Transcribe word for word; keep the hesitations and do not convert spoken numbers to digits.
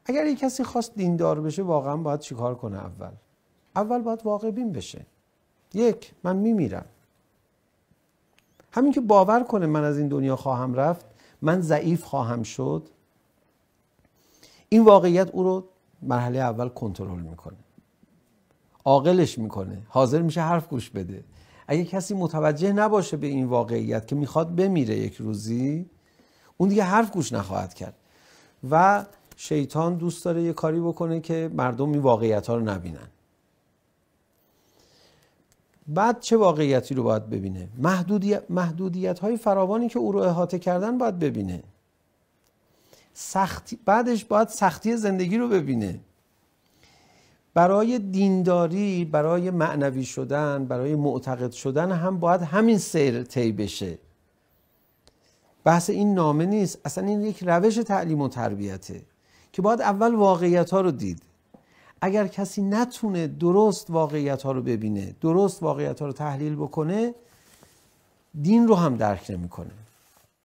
اگر یک کسی خواست دیندار بشه واقعا باید چیکار کنه؟ اول اول باید واقع بین بشه. یک، من میمیرم. همین که باور کنه من از این دنیا خواهم رفت، من ضعیف خواهم شد، این واقعیت او رو مرحله اول کنترل میکنه، عاقلش میکنه، حاضر میشه حرف گوش بده. اگه کسی متوجه نباشه به این واقعیت که میخواد بمیره یک روزی، اون دیگه حرف گوش نخواهد کرد و شیطان دوست داره یه کاری بکنه که مردم این واقعیت ها رو نبینن. بعد چه واقعیتی رو باید ببینه؟ محدودیت, محدودیت های فراوانی که او رو احاطه کردن باید ببینه. سختی، بعدش باید سختی زندگی رو ببینه. برای دینداری، برای معنوی شدن، برای معتقد شدن هم باید همین سیر طی بشه. بحث این نامه نیست، اصلا این یک روش تعلیم و تربیته که باید اول واقعیت ها رو دید. اگر کسی نتونه درست واقعیت ها رو ببینه، درست واقعیت ها رو تحلیل بکنه، دین رو هم درک نمیکنه.